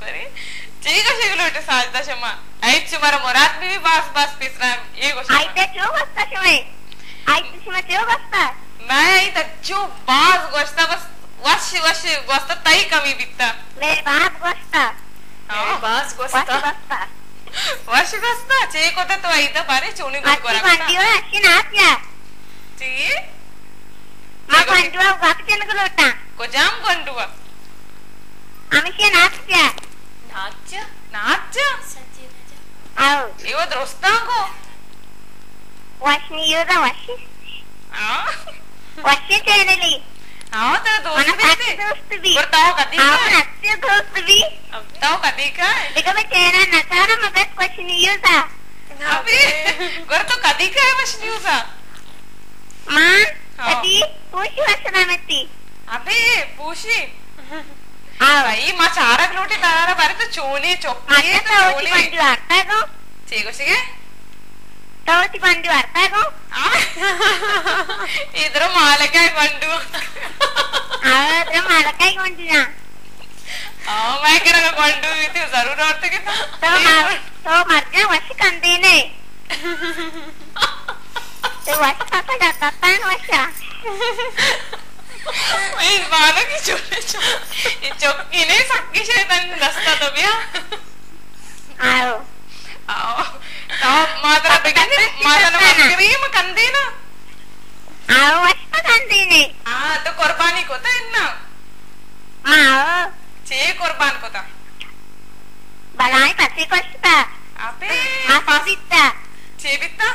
बरी ठीक आहे शिकलोटे साजदा शमा आईच तुम्हारा मोरात भी बास पिसरा ये गोष्ट आई ते क्यों बसता शमे आई तुझी क्यों बसता नाही तर जो बास गोष्ट बस वशी गोष्ट ताई कमी बिकता मेरे बाप गोष्टा बास गोष्टा वशी गोष्ट चेक होता तो आई तर बारे चोणी गोष्ट करा बंदी हो अशी नात्या ची मा बंडुआ वाकचन गलोटा को जाम बंडुआ आम्ही के नात्या नाच आओ एवढ रोस्ता को वाशनी योदा वाशी वाशी चैनली हाँ तो दोस्त भी बताओ कदी का अच्छे दोस्त भी बताओ कदी का देखो मैं चैना नकारा मैं बस वाशनी योदा अबे कर तो कदी का है वाशनी योदा माँ कदी पूछी वाशना में थी अबे पूछी भाई माँ चारा रोटी तारा बारे तो चोली चोपड़ी तो चोली बंदी वार्ता को चेको सिगे तोती बंदी वार्ता को इधर मालकाई बंडू इधर मालकाई बंदी ना मैं कह रहा बंडू भी थी जरूर और तो कितना तो मर गया वैसे कंधे ने तो वैसे पापा जाता था ना वैसा मैं इस बालों की छोटे चौकी नहीं सबकी शैतान दस्ता तो भी आओ तो माता बेगने माता ना मस्करी में कंधे ना आओ वैसे कंधे ने तो कुर्बानी को था इन्ना आओ चे कुर्बान को था बलाई पति को स्ता अबे मस्त दिता चे बिता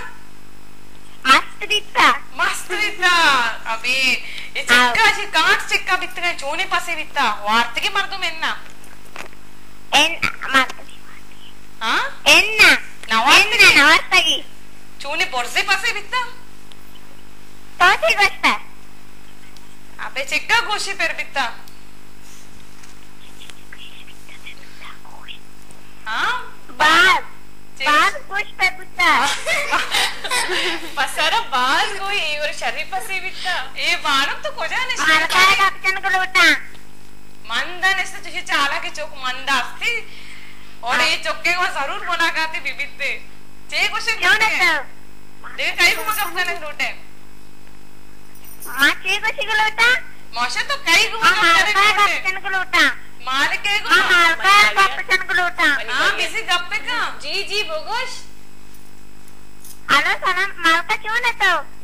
मस्त बिता अबे ये चिक्का ची कांट चिक्का बिता है चोने पासे बिता वार्ते के मर्दों में ना हाँ नवार्ता की चोने बोर्से पासे बिता तो ची गोष्टा अबे चिक्का गोशी पर बिता हाँ बाल कुछ पे बिता पसारा बाल कोई और शरीर पसे बिता ये बाणम तो कोजा ने मालकाय कापचन गलोटा मंदा ने से तुझे चाला के चौक मंदा आस्ती और ये चौके को जरूर बना करते बिबिते चे कुछ क्यों ना तो देख कहीं को मगर अपना नहीं रोटे माँ चे कुछ गलोटा मौशा तो कहीं को मगर मालकाय कापचन गलोटा मालिके को मालकाय कापचन गलोटा हाँ किसी गप्पे का जी बोगोश हेलो सनम मालका क्यों ना तो